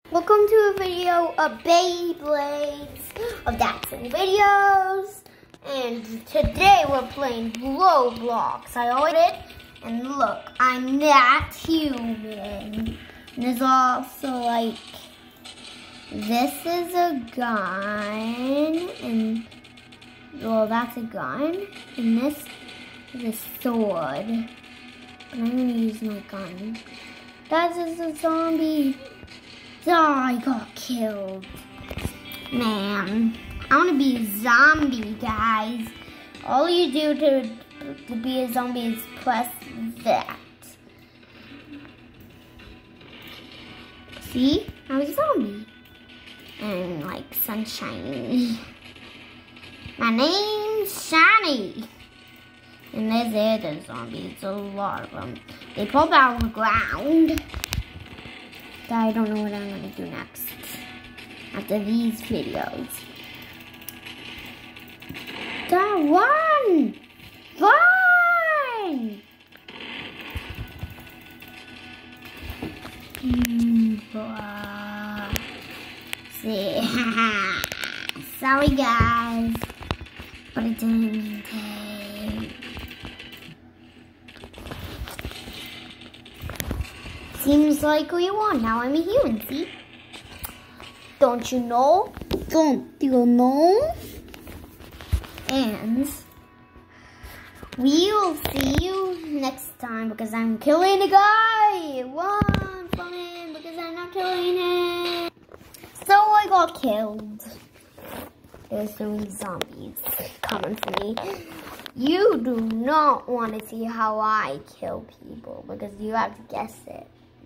Welcome to a video of Beyblades of Daxton videos, and today we're playing Roblox. I ordered, and look, I'm that human. And there's also like, this is a gun, and well, that's a gun, and this is a sword. But I'm gonna use my gun. That is a zombie. Oh, I got killed. Man, I want to be a zombie, guys. All you do to be a zombie is press that. See? I'm a zombie. And like sunshiny. My name's Shiny. And there's other zombies, a lot of them. They pop out of the ground. I don't know what I'm going to do next after these videos. Run! Run! See. Sorry guys, but it didn't take. Seems like we won. Now I'm a human, see? Don't you know? Don't you know? And we'll see you next time because I'm killing a guy. Run from him because I'm not killing him. So I got killed. There's so many zombies coming for me. You do not want to see how I kill people because you have to guess it.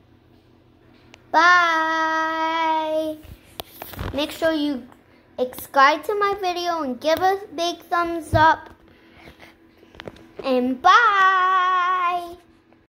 Bye. Make sure you subscribe to my video and give a big thumbs up. And bye.